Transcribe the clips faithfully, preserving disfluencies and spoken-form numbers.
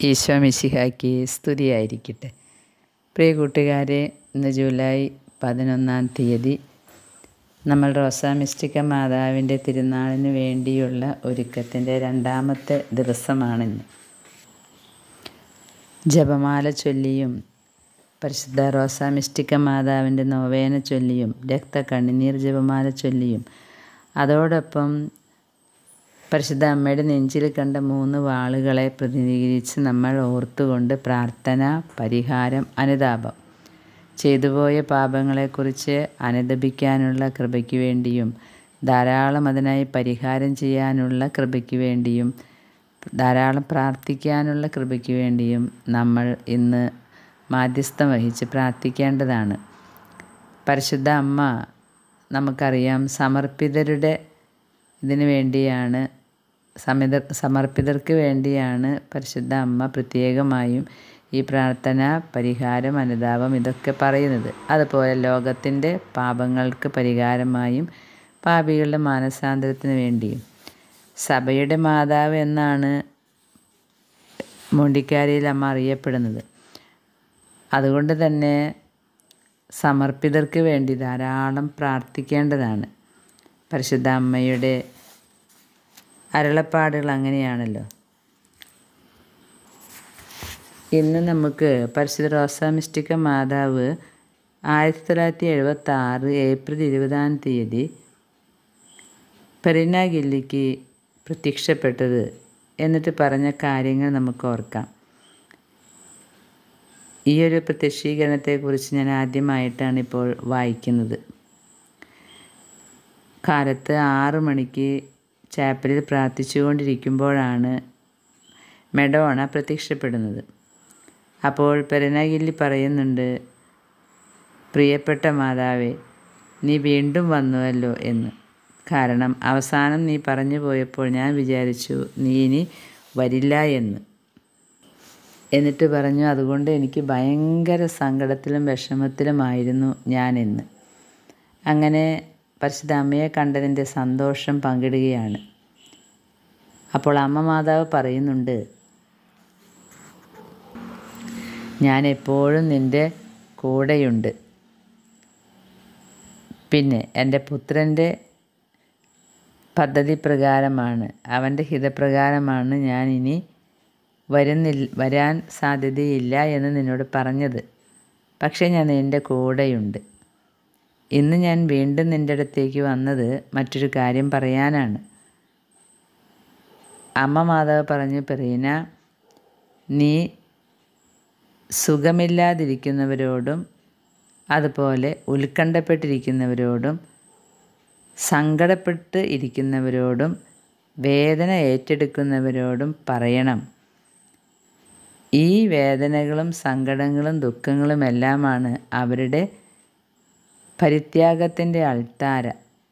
ഈശോ മിശിഹായ്ക്ക് സ്തുതിയായിരിക്കട്ടെ. പ്രിയ കൂട്ടുകാരെ, ഇന്ന് ജൂലൈ പതിനൊന്നാം തീയതി നമ്മൾ റോസാ മിസ്റ്റിക്ക മാതാവിൻ്റെ തിരുനാളിന് വേണ്ടിയുള്ള ഒരുക്കത്തിൻ്റെ രണ്ടാമത്തെ ദിവസമാണിന്ന്. ജപമാല ചൊല്ലിയും പരിശുദ്ധ റോസാ മിസ്റ്റിക്ക മാതാവിൻ്റെ നോവേന ചൊല്ലിയും രക്ത കണ്ണുനീർ ജപമാല ചൊല്ലിയും അതോടൊപ്പം പരിശുദ്ധ അമ്മയുടെ നെഞ്ചിൽ കണ്ട മൂന്ന് വാളുകളെ പ്രതിനിധീകരിച്ച് നമ്മൾ ഓർത്തുകൊണ്ട് പ്രാർത്ഥന, പരിഹാരം, അനുതാപം, ചെയ്തുപോയ പാപങ്ങളെക്കുറിച്ച് അനുതപിക്കാനുള്ള കൃപയ്ക്ക് വേണ്ടിയും ധാരാളം അതിനായി പരിഹാരം ചെയ്യാനുള്ള കൃപയ്ക്ക് വേണ്ടിയും ധാരാളം പ്രാർത്ഥിക്കാനുള്ള കൃപയ്ക്ക് വേണ്ടിയും നമ്മൾ ഇന്ന് മാധ്യസ്ഥം വഹിച്ച് പ്രാർത്ഥിക്കേണ്ടതാണ്. പരിശുദ്ധ അമ്മ നമുക്കറിയാം, സമർപ്പിതരുടെ ഇതിനു വേണ്ടിയാണ് സമിത സമർപ്പിതർക്ക് വേണ്ടിയാണ് പരിശുദ്ധ അമ്മ പ്രത്യേകമായും ഈ പ്രാർത്ഥന, പരിഹാരം, അനുതാപം ഇതൊക്കെ പറയുന്നത്. അതുപോലെ ലോകത്തിൻ്റെ പാപങ്ങൾക്ക് പരിഹാരമായും പാപികളുടെ മാനസാന്തരത്തിന് വേണ്ടിയും. സഭയുടെ മാതാവ് എന്നാണ് മോണ്ടിക്കാരിയിൽ അമ്മ അറിയപ്പെടുന്നത്. അതുകൊണ്ട് തന്നെ സമർപ്പിതർക്ക് വേണ്ടി ധാരാളം പ്രാർത്ഥിക്കേണ്ടതാണ്. പരിശുദ്ധ അമ്മയുടെ അരുളപ്പാടുകൾ അങ്ങനെയാണല്ലോ. ഇന്ന് നമുക്ക് പരിശുദ്ധ റോസാ മിസ്റ്റിക്ക മാതാവ് ആയിരത്തി തൊള്ളായിരത്തി എഴുപത്തി ആറ് ഏപ്രിൽ ഇരുപതാം തീയതി പെറിന ഗില്ലിക്ക് പ്രത്യക്ഷപ്പെട്ടത് എന്നിട്ട് പറഞ്ഞ കാര്യങ്ങൾ നമുക്ക് ഓർക്കാം. ഈ ഒരു പ്രത്യക്ഷീകരണത്തെക്കുറിച്ച് ഞാൻ ആദ്യമായിട്ടാണ് ഇപ്പോൾ വായിക്കുന്നത്. കാലത്ത് ആറ് മണിക്ക് ചാപ്പലിൽ പ്രാർത്ഥിച്ചുകൊണ്ടിരിക്കുമ്പോഴാണ് മെഡോണ പ്രത്യക്ഷപ്പെടുന്നത്. അപ്പോൾ പെറിന ഗില്ലി പറയുന്നുണ്ട്, പ്രിയപ്പെട്ട മാതാവേ, നീ വീണ്ടും വന്നുവല്ലോ എന്ന്. കാരണം അവസാനം നീ പറഞ്ഞു പോയപ്പോൾ ഞാൻ വിചാരിച്ചു നീ ഇനി വരില്ല എന്ന്. എന്നിട്ട് പറഞ്ഞു, അതുകൊണ്ട് എനിക്ക് ഭയങ്കര സങ്കടത്തിലും വിഷമത്തിലുമായിരുന്നു ഞാനെന്ന്. അങ്ങനെ പരിശുദ്ധ അമ്മയെ കണ്ടതിൻ്റെ സന്തോഷം പങ്കിടുകയാണ്. അപ്പോൾ അമ്മ മാതാവ് പറയുന്നുണ്ട്, ഞാൻ എപ്പോഴും നിൻ്റെ കൂടെയുണ്ട്. പിന്നെ എൻ്റെ പുത്രൻ്റെ പദ്ധതി പ്രകാരമാണ്, അവൻ്റെ ഹിതപ്രകാരമാണ് ഞാൻ ഇനി വരുന്നില്ല വരാൻ സാധ്യതയില്ല എന്ന് നിന്നോട് പറഞ്ഞത്. പക്ഷേ ഞാൻ നിൻ്റെ കൂടെയുണ്ട്. ഇന്ന് ഞാൻ വീണ്ടും നിൻ്റെ അടുത്തേക്ക് വന്നത് മറ്റൊരു കാര്യം പറയാനാണ്. അമ്മ മാതാവ് പറഞ്ഞു, പെറീന, നീ സുഖമില്ലാതിരിക്കുന്നവരോടും അതുപോലെ ഉത്കണ്ഠപ്പെട്ടിരിക്കുന്നവരോടും സങ്കടപ്പെട്ട് ഇരിക്കുന്നവരോടും വേദന ഏറ്റെടുക്കുന്നവരോടും പറയണം, ഈ വേദനകളും സങ്കടങ്ങളും ദുഃഖങ്ങളും എല്ലാമാണ് അവരുടെ പരിത്യാഗത്തിൻ്റെ അൾത്താര.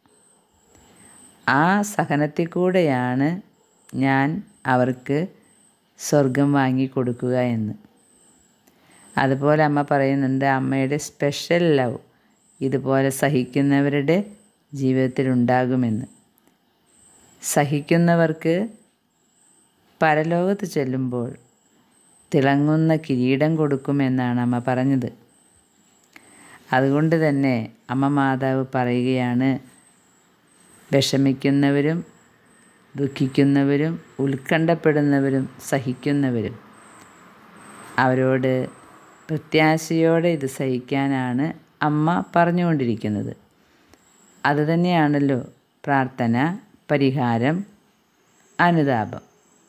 ആ സഹനത്തിൽ കൂടെയാണ് ഞാൻ അവർക്ക് സ്വർഗം വാങ്ങിക്കൊടുക്കുക എന്ന്. അതുപോലെ അമ്മ പറയുന്നുണ്ട്, അമ്മയുടെ സ്പെഷ്യൽ ലവ് ഇതുപോലെ സഹിക്കുന്നവരുടെ ജീവിതത്തിൽ ഉണ്ടാകുമെന്ന്. സഹിക്കുന്നവർക്ക് പരലോകത്ത് ചെല്ലുമ്പോൾ തിളങ്ങുന്ന കിരീടം കൊടുക്കുമെന്നാണ് അമ്മ പറഞ്ഞത്. അതുകൊണ്ട് തന്നെ അമ്മ മാതാവ് പറയുകയാണ്, വിഷമിക്കുന്നവരും ദുഃഖിക്കുന്നവരും ഉത്കണ്ഠപ്പെടുന്നവരും സഹിക്കുന്നവരും അവരോട് പ്രത്യാശയോടെ ഇത് സഹിക്കാനാണ് അമ്മ പറഞ്ഞുകൊണ്ടിരിക്കുന്നത്. അതുതന്നെയാണല്ലോ പ്രാർത്ഥന, പരിഹാരം, അനുതാപം.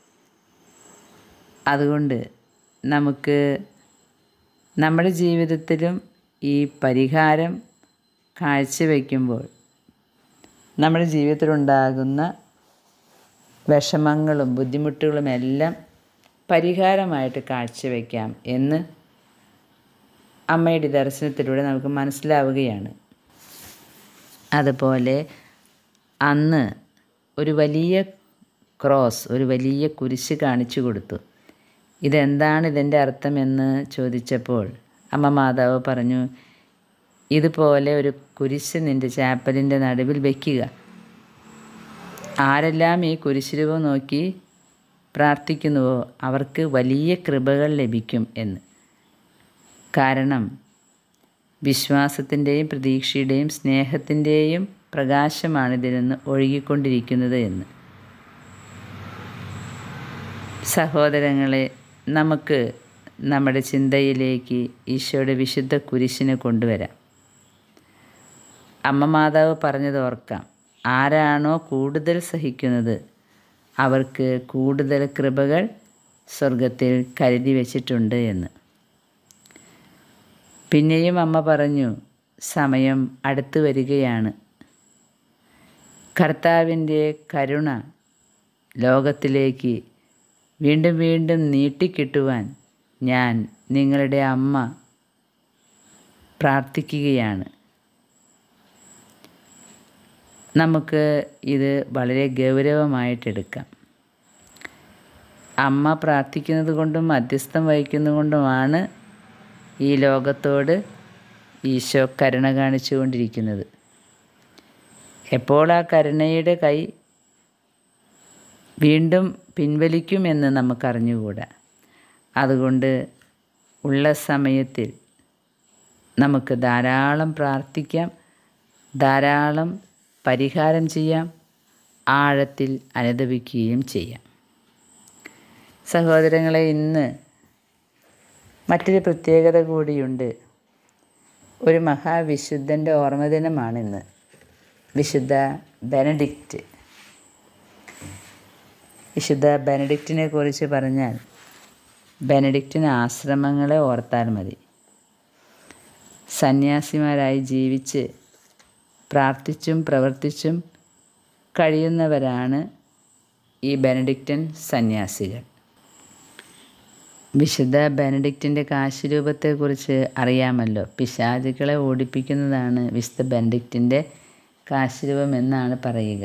അതുകൊണ്ട് നമുക്ക് നമ്മുടെ ജീവിതത്തിലും ഈ പരിഹാരം കാഴ്ചവെക്കുമ്പോൾ നമ്മുടെ ജീവിതത്തിലുണ്ടാകുന്ന വിഷമങ്ങളും ബുദ്ധിമുട്ടുകളും എല്ലാം പരിഹാരമായിട്ട് കാഴ്ചവെക്കാം എന്ന് അമ്മയുടെ ദർശനത്തിലൂടെ നമുക്ക് മനസ്സിലാവുകയാണ്. അതുപോലെ അന്ന് ഒരു വലിയ ക്രോസ്, ഒരു വലിയ കുരിശ് കാണിച്ചു കൊടുത്തു. ഇതെന്താണ് ഇതിൻ്റെ അർത്ഥമെന്ന് ചോദിച്ചപ്പോൾ അമ്മ മാതാവ് പറഞ്ഞു, ഇതുപോലെ ഒരു കുരിശ് നിൻ്റെ ചാപ്പലിൻ്റെ നടുവിൽ വയ്ക്കുക. ആരെല്ലാം ഈ കുരിശ് രൂപം നോക്കി പ്രാർത്ഥിക്കുന്നുവോ അവർക്ക് വലിയ കൃപകൾ ലഭിക്കും എന്ന്. കാരണം വിശ്വാസത്തിൻ്റെയും പ്രതീക്ഷയുടെയും സ്നേഹത്തിൻ്റെയും പ്രകാശമാണിതിൽ നിന്ന് ഒഴുകിക്കൊണ്ടിരിക്കുന്നത് എന്ന്. സഹോദരങ്ങളെ, നമുക്ക് നമ്മുടെ ചിന്തയിലേക്ക് ഈശോയുടെ വിശുദ്ധ കുരിശിനെ കൊണ്ടുവരാം. അമ്മ മാതാവ് പറഞ്ഞത് ഓർക്കാം, ആരാണോ കൂടുതൽ സഹിക്കുന്നത് അവർക്ക് കൂടുതൽ കൃപകൾ സ്വർഗത്തിൽ കരുതി വച്ചിട്ടുണ്ട് എന്ന്. പിന്നെയും അമ്മ പറഞ്ഞു, സമയം അടുത്തു വരികയാണ്. കർത്താവിൻ്റെ കരുണ ലോകത്തിലേക്ക് വീണ്ടും വീണ്ടും നീട്ടിക്കിട്ടുവാൻ ഞാൻ നിങ്ങളുടെ അമ്മ പ്രാർത്ഥിക്കുകയാണ്. നമുക്ക് ഇത് വളരെ ഗൗരവമായിട്ടെടുക്കാം. അമ്മ പ്രാർത്ഥിക്കുന്നത് കൊണ്ടും മധ്യസ്ഥം വഹിക്കുന്നത് കൊണ്ടുമാണ് ഈ ലോകത്തോട് ഈശോ കരുണ കാണിച്ചു കൊണ്ടിരിക്കുന്നത്. എപ്പോൾ ആ കരുണയുടെ കൈ വീണ്ടും പിൻവലിക്കുമെന്ന് നമുക്കറിഞ്ഞുകൂടാ. അതുകൊണ്ട് ഉള്ള സമയത്തിൽ നമുക്ക് ധാരാളം പ്രാർത്ഥിക്കാം, ധാരാളം പരിഹാരം ചെയ്യാം, ആഴത്തിൽ അനുദപിക്കുകയും ചെയ്യാം. സഹോദരങ്ങളെ, ഇന്ന് മറ്റൊരു പ്രത്യേകത കൂടിയുണ്ട്. ഒരു മഹാവിശുദ്ധൻ്റെ ഓർമ്മദിനമാണിന്ന്, വിശുദ്ധ ബെനഡിക്റ്റ്. വിശുദ്ധ ബെനഡിക്റ്റിനെ കുറിച്ച് പറഞ്ഞാൽ ബെനഡിക്റ്റിന് ആശ്രമങ്ങളെ ഓർത്താൽ മതി. സന്യാസിമാരായി ജീവിച്ച് പ്രാർത്ഥിച്ചും പ്രവർത്തിച്ചും കഴിയുന്നവരാണ് ഈ ബെനഡിക്റ്റൻ സന്യാസികൾ. വിശുദ്ധ ബെനഡിക്റ്റിൻ്റെ കാശിരൂപത്തെക്കുറിച്ച് അറിയാമല്ലോ. പിശാചുക്കളെ ഓടിപ്പിക്കുന്നതാണ് വിശുദ്ധ ബെനഡിക്റ്റിൻ്റെ കാശിരൂപം എന്നാണ് പറയുക.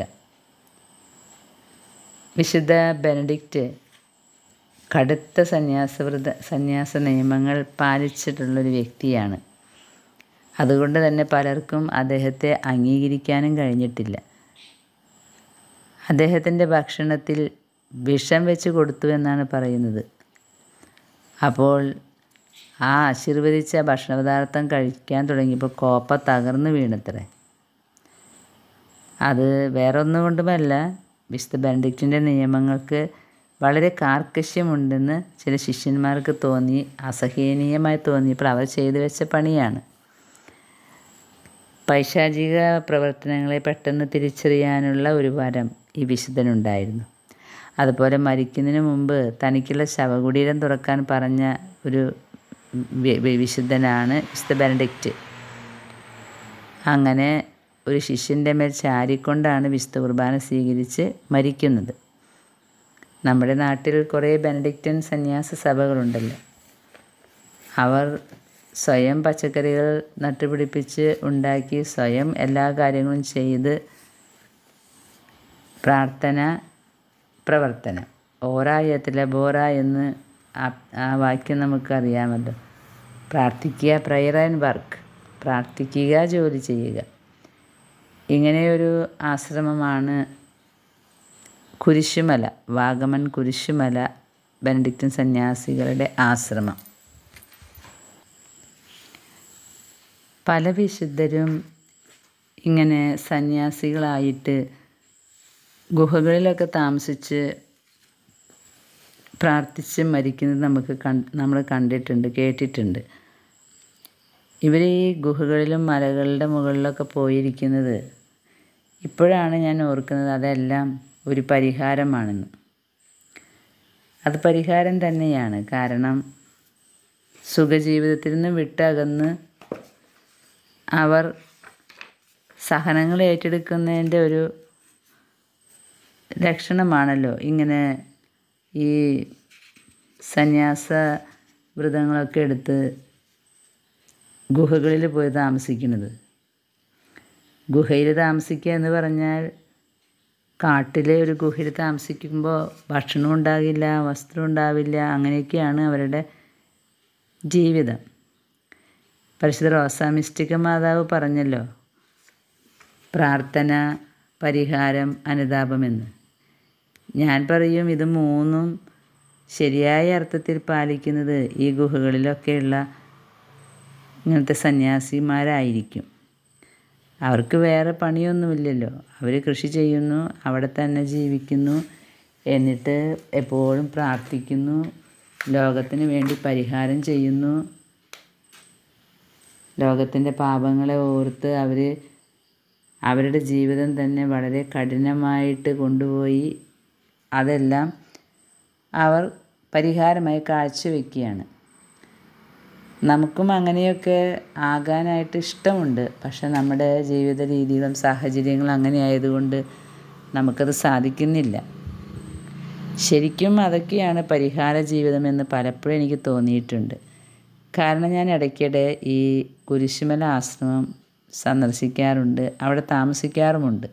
വിശുദ്ധ ബെനഡിക്റ്റ് കടുത്ത സന്യാസവ്രത സന്യാസ നിയമങ്ങൾ പാലിച്ചിട്ടുള്ളൊരു വ്യക്തിയാണ്. അതുകൊണ്ട് തന്നെ പലർക്കും അദ്ദേഹത്തെ അംഗീകരിക്കാനും കഴിഞ്ഞിട്ടില്ല. അദ്ദേഹത്തിൻ്റെ ഭക്ഷണത്തിൽ വിഷം വെച്ച് കൊടുത്തു എന്നാണ് പറയുന്നത്. അപ്പോൾ ആ ആശീർവദിച്ച ഭക്ഷണപദാർത്ഥം കഴിക്കാൻ തുടങ്ങിയപ്പോൾ കോപ്പ തകർന്നു വീണത്രേ. അത് വേറൊന്നും കൊണ്ടുമല്ല, വിശുദ്ധ ബെനഡിക്റ്റിൻ്റെ നിയമങ്ങൾക്ക് വളരെ കാർക്കശ്യമുണ്ടെന്ന് ചില ശിഷ്യന്മാർക്ക് തോന്നി, അസഹനീയമായി തോന്നിയപ്പോൾ അവർ ചെയ്തു വെച്ച പണിയാണ്. പൈശാചിക പ്രവർത്തനങ്ങളെ പെട്ടെന്ന് തിരിച്ചറിയാനുള്ള ഒരു വരം ഈ വിശുദ്ധനുണ്ടായിരുന്നു. അതുപോലെ മരിക്കുന്നതിന് മുമ്പ് തനിക്കുള്ള ശവകുടീരം തുറക്കാൻ പറഞ്ഞ ഒരു വിശുദ്ധനാണ് വിശുദ്ധ ബെനഡിക്റ്റ്. അങ്ങനെ ഒരു ശിഷ്യൻ്റെ മേൽ ചാരിക്കൊണ്ടാണ് വിശുദ്ധ കുർബാന സ്വീകരിച്ച് മരിക്കുന്നത്. നമ്മുടെ നാട്ടിൽ കുറേ ബെനഡിക്റ്റൻ സന്യാസ സഭകളുണ്ടല്ലോ. അവർ സ്വയം പച്ചക്കറികൾ നട്ടുപിടിപ്പിച്ച് ഉണ്ടാക്കി സ്വയം എല്ലാ കാര്യങ്ങളും ചെയ്ത് പ്രാർത്ഥന പ്രവർത്തനം, ഓറായത്തിലെ ബോറ എന്ന് ആ വാക്യം നമുക്കറിയാമല്ലോ. പ്രാർത്ഥിക്കുക, പ്രയർ ആൻഡ് വർക്ക്, പ്രാർത്ഥിക്കുക, ജോലി ചെയ്യുക. ഇങ്ങനെയൊരു ആശ്രമമാണ് കുരിശുമല, വാഗമൺ കുരിശുമല ബെനഡിക്റ്റൻ സന്യാസികളുടെ ആശ്രമം. പല വിശുദ്ധരും ഇങ്ങനെ സന്യാസികളായിട്ട് ഗുഹകളിലൊക്കെ താമസിച്ച് പ്രാർത്ഥിച്ച് മരിക്കുന്നത് നമുക്ക് കണ്ട് നമ്മൾ കണ്ടിട്ടുണ്ട്, കേട്ടിട്ടുണ്ട്. ഇവർ ഈ ഗുഹകളിലും മലകളുടെ മുകളിലൊക്കെ പോയിരിക്കുന്നത് ഇപ്പോഴാണ് ഞാൻ ഓർക്കുന്നത് അതെല്ലാം ഒരു പരിഹാരമാണെന്ന്. അത് പരിഹാരം തന്നെയാണ്. കാരണം സുഖജീവിതത്തിൽ നിന്ന് വിട്ടകന്ന് അവർ സഹനങ്ങൾ ഏറ്റെടുക്കുന്നതിൻ്റെ ഒരു ലക്ഷണമാണല്ലോ ഇങ്ങനെ ഈ സന്യാസ വ്രതങ്ങളൊക്കെ എടുത്ത് ഗുഹകളിൽ പോയി താമസിക്കുന്നത്. ഗുഹയിൽ താമസിക്കുക എന്ന് പറഞ്ഞാൽ കാട്ടിലെ ഒരു ഗുഹയിൽ താമസിക്കുമ്പോൾ ഭക്ഷണം ഉണ്ടാകില്ല, വസ്ത്രം ഉണ്ടാവില്ല, അങ്ങനെയൊക്കെയാണ് അവരുടെ ജീവിതം. പരിശുദ്ധ റോസാമിസ്റ്റിക്ക മാതാവ് പറഞ്ഞല്ലോ, പ്രാർത്ഥന, പരിഹാരം, അനുതാപമെന്ന്. ഞാൻ പറയും ഇത് മൂന്നും ശരിയായ അർത്ഥത്തിൽ പാലിക്കുന്നത് ഈ ഗുഹകളിലൊക്കെയുള്ള ഇങ്ങനത്തെ സന്യാസിമാരായിരിക്കും. അവർക്ക് വേറെ പണിയൊന്നുമില്ലല്ലോ. അവർ കൃഷി ചെയ്യുന്നു, അവിടെ തന്നെ ജീവിക്കുന്നു, എന്നിട്ട് എപ്പോഴും പ്രാർത്ഥിക്കുന്നു, ലോകത്തിന് വേണ്ടി പരിഹാരം ചെയ്യുന്നു. ലോകത്തിൻ്റെ പാപങ്ങളെ ഓർത്ത് അവർ അവരുടെ ജീവിതം തന്നെ വളരെ കഠിനമായിട്ട് കൊണ്ടുപോയി അതെല്ലാം അവർ പരിഹാരമായി കാഴ്ചവെക്കുകയാണ്. നമുക്കും അങ്ങനെയൊക്കെ ആകാനായിട്ട് ഇഷ്ടമുണ്ട്. പക്ഷെ നമ്മുടെ ജീവിത രീതികളും സാഹചര്യങ്ങളും അങ്ങനെ ആയതുകൊണ്ട് നമുക്കത് സാധിക്കുന്നില്ല. ശരിക്കും അതൊക്കെയാണ് പരിഹാര ജീവിതമെന്ന് പലപ്പോഴും എനിക്ക് തോന്നിയിട്ടുണ്ട്. കാരണം ഞാൻ ഇടയ്ക്കിടെ ഈ കുരിശുമല ആശ്രമം സന്ദർശിക്കാറുണ്ട്, അവിടെ താമസിക്കാറുമുണ്ട്.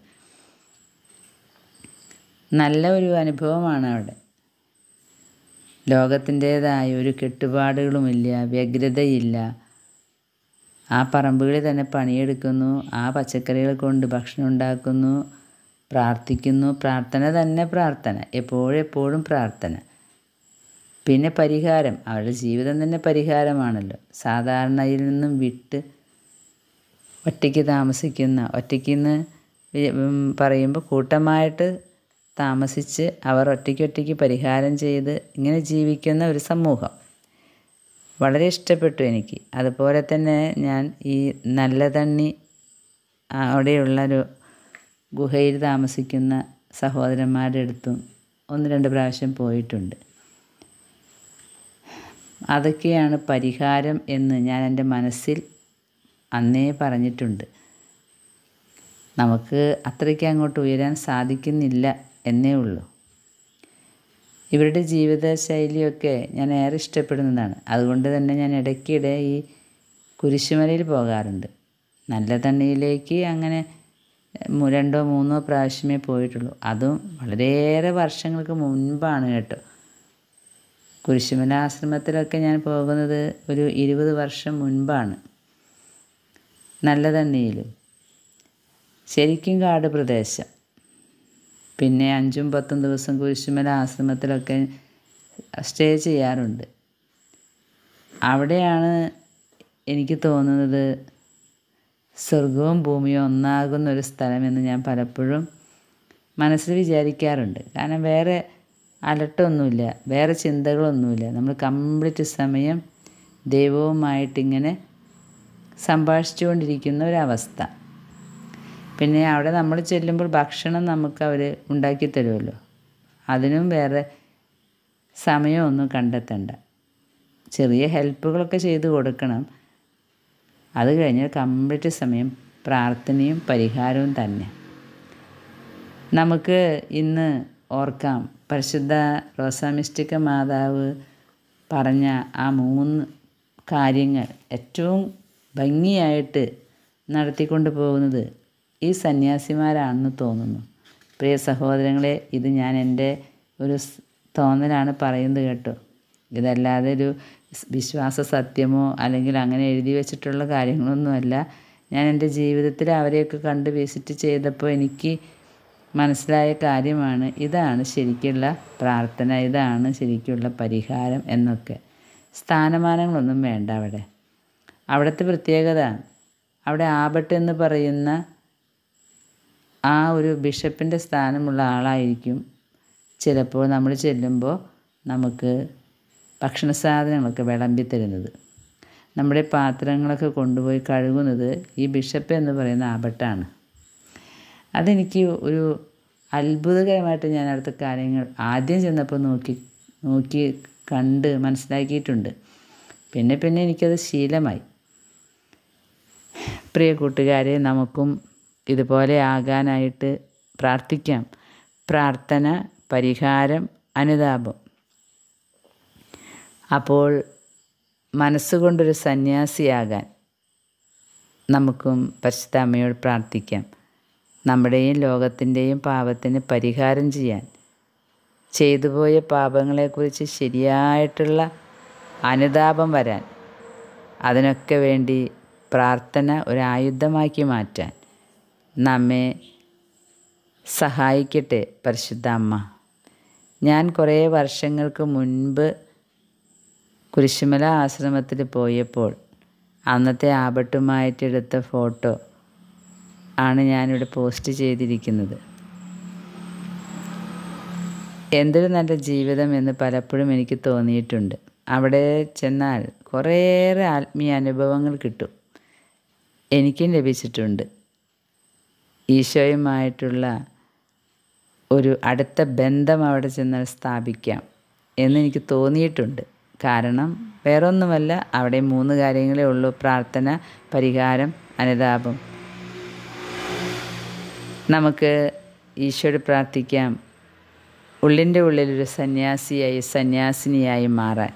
നല്ല ഒരു അനുഭവമാണ് അവിടെ. ലോകത്തിൻ്റേതായ ഒരു കെട്ടുപാടുകളുമില്ല, വ്യഗ്രതയില്ല. ആ പറമ്പുകളിൽ തന്നെ പണിയെടുക്കുന്നു, ആ പച്ചക്കറികൾ കൊണ്ട് ഭക്ഷണം ഉണ്ടാക്കുന്നു, പ്രാർത്ഥിക്കുന്നു. പ്രാർത്ഥന തന്നെ പ്രാർത്ഥന, എപ്പോഴും എപ്പോഴും പ്രാർത്ഥന. പിന്നെ പരിഹാരം, അവരുടെ ജീവിതം തന്നെ പരിഹാരമാണല്ലോ. സാധാരണയിൽ നിന്നും വിട്ട് ഒറ്റയ്ക്ക് താമസിക്കുന്ന, ഒറ്റയ്ക്കെന്ന് പറയുമ്പോൾ കൂട്ടമായിട്ട് താമസിച്ച് അവർ ഒറ്റയ്ക്കൊറ്റയ്ക്ക് പരിഹാരം ചെയ്ത് ഇങ്ങനെ ജീവിക്കുന്ന ഒരു സമൂഹം വളരെ ഇഷ്ടപ്പെട്ടു എനിക്ക്. അതുപോലെ തന്നെ ഞാൻ ഈ നല്ലതണ്ണി അവിടെയുള്ളൊരു ഗുഹയിൽ താമസിക്കുന്ന സഹോദരന്മാരുടെ അടുത്തും ഒന്ന് രണ്ട് പ്രാവശ്യം പോയിട്ടുണ്ട്. അതൊക്കെയാണ് പരിഹാരം എന്ന് ഞാൻ എൻ്റെ മനസ്സിൽ അന്നേ പറഞ്ഞിട്ടുണ്ട്. നമുക്ക് അത്രയ്ക്ക് അങ്ങോട്ട് ഉയരാൻ സാധിക്കുന്നില്ല എന്നേ ഉള്ളൂ. ഇവരുടെ ജീവിത ശൈലിയൊക്കെ ഞാൻ ഏറെ ഇഷ്ടപ്പെടുന്നതാണ്. അതുകൊണ്ട് തന്നെ ഞാൻ ഇടയ്ക്കിടെ ഈ കുരിശുമലയിൽ പോകാറുണ്ട്. നല്ല തണ്ണിയിലേക്ക് അങ്ങനെ രണ്ടോ മൂന്നോ പ്രാവശ്യമേ പോയിട്ടുള്ളൂ. അതും വളരെയേറെ വർഷങ്ങൾക്ക് മുൻപാണ് കേട്ടോ. കുരിശുമല ആശ്രമത്തിലൊക്കെ ഞാൻ പോകുന്നത് ഒരു ഇരുപത് വർഷം മുൻപാണ്. നല്ല തണ്ണിയിലും ശരിക്കും കാട് പ്രദേശം. പിന്നെ അഞ്ചും പത്തും ദിവസം കുരിശുമല ആശ്രമത്തിലൊക്കെ സ്റ്റേ ചെയ്യാറുണ്ട്. അവിടെയാണ് എനിക്ക് തോന്നുന്നത് സ്വർഗവും ഭൂമിയും ഒന്നാകുന്നൊരു സ്ഥലമെന്ന് ഞാൻ പലപ്പോഴും മനസ്സിൽ വിചാരിക്കാറുണ്ട്. കാരണം വേറെ അലട്ടൊന്നുമില്ല, വേറെ ചിന്തകളൊന്നുമില്ല. നമ്മൾ കംപ്ലീറ്റ് സമയം ദൈവവുമായിട്ടിങ്ങനെ സംഭാഷിച്ചു കൊണ്ടിരിക്കുന്ന ഒരവസ്ഥ. പിന്നെ അവിടെ നമ്മൾ ചെല്ലുമ്പോൾ ഭക്ഷണം നമുക്ക് അവർ ഉണ്ടാക്കി തരുമല്ലോ. അതിനും വേറെ സമയമൊന്നും കണ്ടെത്തണ്ട. ചെറിയ ഹെൽപ്പുകളൊക്കെ ചെയ്ത് കൊടുക്കണം. അത് കഴിഞ്ഞാൽ കംപ്ലീറ്റ് സമയം പ്രാർത്ഥനയും പരിഹാരവും തന്നെ. നമുക്ക് ഇന്ന് ഓർക്കാം, പരിശുദ്ധ റോസാമിസ്റ്റിക്ക മാതാവ് പറഞ്ഞ ആ മൂന്ന് കാര്യങ്ങൾ ഏറ്റവും ഭംഗിയായിട്ട് നടത്തിക്കൊണ്ട് പോകുന്നത് ഈ സന്യാസിമാരാണെന്ന് തോന്നുന്നു. പ്രിയ സഹോദരങ്ങളെ, ഇത് ഞാൻ എൻ്റെ ഒരു തോന്നലാണ് പറയുന്നത് കേട്ടോ. ഇതല്ലാതെ ഒരു വിശ്വാസ സത്യമോ അല്ലെങ്കിൽ അങ്ങനെ എഴുതി വെച്ചിട്ടുള്ള കാര്യങ്ങളൊന്നുമല്ല. ഞാൻ എൻ്റെ ജീവിതത്തിൽ അവരെയൊക്കെ കണ്ട് വിസിറ്റ് ചെയ്തപ്പോൾ എനിക്ക് മനസ്സിലായ കാര്യമാണ്. ഇതാണ് ശരിക്കുള്ള പ്രാർത്ഥന, ഇതാണ് ശരിക്കുള്ള പരിഹാരം എന്നൊക്കെ. സ്ഥാനമാനങ്ങളൊന്നും വേണ്ട അവിടെ. അവിടുത്തെ പ്രത്യേകത, അവിടെ ആബട്ട് എന്ന് പറയുന്ന ആ ഒരു ബിഷപ്പിൻ്റെ സ്ഥാനമുള്ള ആളായിരിക്കും ചിലപ്പോൾ നമ്മൾ ചെല്ലുമ്പോൾ നമുക്ക് ഭക്ഷണ സാധനങ്ങളൊക്കെ വിളമ്പി തരുന്നത്. നമ്മുടെ പാത്രങ്ങളൊക്കെ കൊണ്ടുപോയി കഴുകുന്നത് ഈ ബിഷപ്പ് എന്ന് പറയുന്ന ആബട്ടാണ്. അതെനിക്ക് ഒരു അത്ഭുതകരമായിട്ട് ഞാൻ അവിടുത്തെ കാര്യങ്ങൾ ആദ്യം ചെന്നപ്പോൾ നോക്കി നോക്കി കണ്ട് മനസ്സിലാക്കിയിട്ടുണ്ട്. പിന്നെ പിന്നെ എനിക്കത് ശീലമായി. പ്രിയ കൂട്ടുകാരെ, നമുക്കും ഇതുപോലെ ആകാനായിട്ട് പ്രാർത്ഥിക്കാം. പ്രാർത്ഥന, പരിഹാരം, അനുതാപം. അപ്പോൾ മനസ്സുകൊണ്ടൊരു സന്യാസിയാകാൻ നമുക്കും പരിശുദ്ധ അമ്മയോട് പ്രാർത്ഥിക്കാം. നമ്മുടെയും ലോകത്തിൻ്റെയും പാപത്തിന് പരിഹാരം ചെയ്യാൻ, ചെയ്തുപോയ പാപങ്ങളെക്കുറിച്ച് ശരിയായിട്ടുള്ള അനുതാപം വരാൻ, അതിനൊക്കെ വേണ്ടി പ്രാർത്ഥന ഒരായുധമാക്കി മാറ്റാൻ നമ്മെ സഹായിക്കട്ടെ പരിശുദ്ധ അമ്മ. ഞാൻ കുറേ വർഷങ്ങൾക്ക് മുൻപ് കുരിശുമല ആശ്രമത്തിൽ പോയപ്പോൾ അന്നത്തെ ആബട്ടുമായിട്ടെടുത്ത ഫോട്ടോ ആണ് ഞാനിവിടെ പോസ്റ്റ് ചെയ്തിരിക്കുന്നത്. എന്തൊരു നല്ല ജീവിതം എന്ന് പലപ്പോഴും എനിക്ക് തോന്നിയിട്ടുണ്ട്. അവിടെ ചെന്നാൽ കുറേയേറെ ആത്മീയ അനുഭവങ്ങൾ കിട്ടും. എനിക്കും ലഭിച്ചിട്ടുണ്ട്. ഈശോയുമായിട്ടുള്ള ഒരു അടുത്ത ബന്ധം അവിടെ ചെന്നാൽ സ്ഥാപിക്കാം എന്നെനിക്ക് തോന്നിയിട്ടുണ്ട്. കാരണം വേറൊന്നുമല്ല, അവിടെ മൂന്ന് കാര്യങ്ങളേ ഉള്ളൂ: പ്രാർത്ഥന, പരിഹാരം, അനുതാപം. നമുക്ക് ഈശോയോട് പ്രാർത്ഥിക്കാം ഉള്ളിൻ്റെ ഉള്ളിലൊരു സന്യാസിയായി സന്യാസിനിയായി മാറാൻ.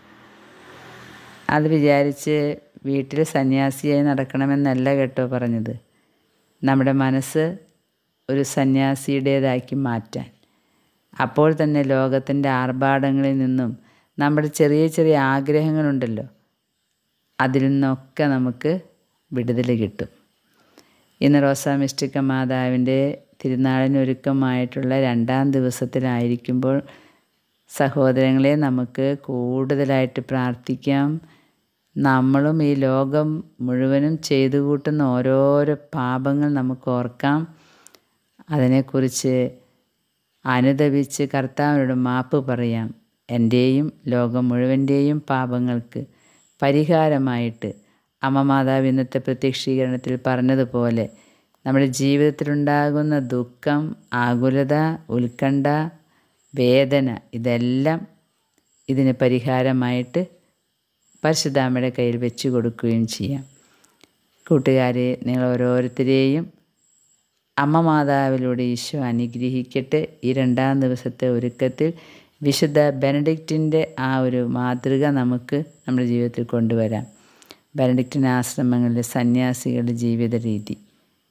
അത് വിചാരിച്ച് വീട്ടിൽ സന്യാസിയായി നടക്കണമെന്നല്ല കേട്ടോ പറഞ്ഞത്. നമ്മുടെ മനസ്സ് ഒരു സന്യാസിയുടേതാക്കി മാറ്റാൻ. അപ്പോൾ തന്നെ ലോകത്തിൻ്റെ ആർഭാടങ്ങളിൽ നിന്നും നമ്മുടെ ചെറിയ ചെറിയ ആഗ്രഹങ്ങളുണ്ടല്ലോ, അതിൽ നിന്നൊക്കെ നമുക്ക് വിടുതൽ കിട്ടും. ഇന്ന് റോസാ മിസ്റ്റിക്ക മാതാവിൻ്റെ തിരുനാളിനൊരുക്കമായിട്ടുള്ള രണ്ടാം ദിവസത്തിലായിരിക്കുമ്പോൾ സഹോദരങ്ങളെ, നമുക്ക് കൂടുതലായിട്ട് പ്രാർത്ഥിക്കാം. നമ്മളും ഈ ലോകം മുഴുവനും ചെയ്തു കൂട്ടുന്ന ഓരോരോ പാപങ്ങൾ നമുക്ക് ഓർക്കാം. അതിനെക്കുറിച്ച് അനുതപിച്ച് കർത്താവിനോട് മാപ്പ് പറയാം. എൻ്റെയും ലോകം മുഴുവൻ്റെയും പാപങ്ങൾക്ക് പരിഹാരമായിട്ട് അമ്മ മാതാവ് ഇന്നത്തെ പ്രത്യക്ഷീകരണത്തിൽ പറഞ്ഞതുപോലെ നമ്മുടെ ജീവിതത്തിലുണ്ടാകുന്ന ദുഃഖം, ആകുലത, ഉത്കണ്ഠ, വേദന, ഇതെല്ലാം ഇതിന് പരിഹാരമായിട്ട് പരിശുദ്ധാമ്മയുടെ കയ്യിൽ വെച്ച് കൊടുക്കുകയും ചെയ്യാം. കൂട്ടുകാരെ, നിങ്ങൾ ഓരോരുത്തരെയും അമ്മ മാതാവിലൂടെ ഈശോ അനുഗ്രഹിക്കട്ടെ. ഈ രണ്ടാം ദിവസത്തെ ഒരുക്കത്തിൽ വിശുദ്ധ ബെനഡിക്റ്റിൻ്റെ ആ ഒരു മാതൃക നമുക്ക് നമ്മുടെ ജീവിതത്തിൽ കൊണ്ടുവരാം. ബെനഡിക്റ്റിൻ ആശ്രമങ്ങളിലെ സന്യാസികളുടെ ജീവിത രീതി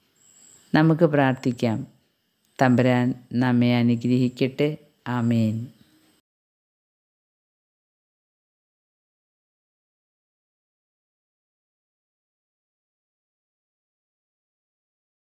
നമുക്ക് പ്രാർത്ഥിക്കാം. തമ്പുരാൻ നമ്മെ അനുഗ്രഹിക്കട്ടെ. ആമേൻ.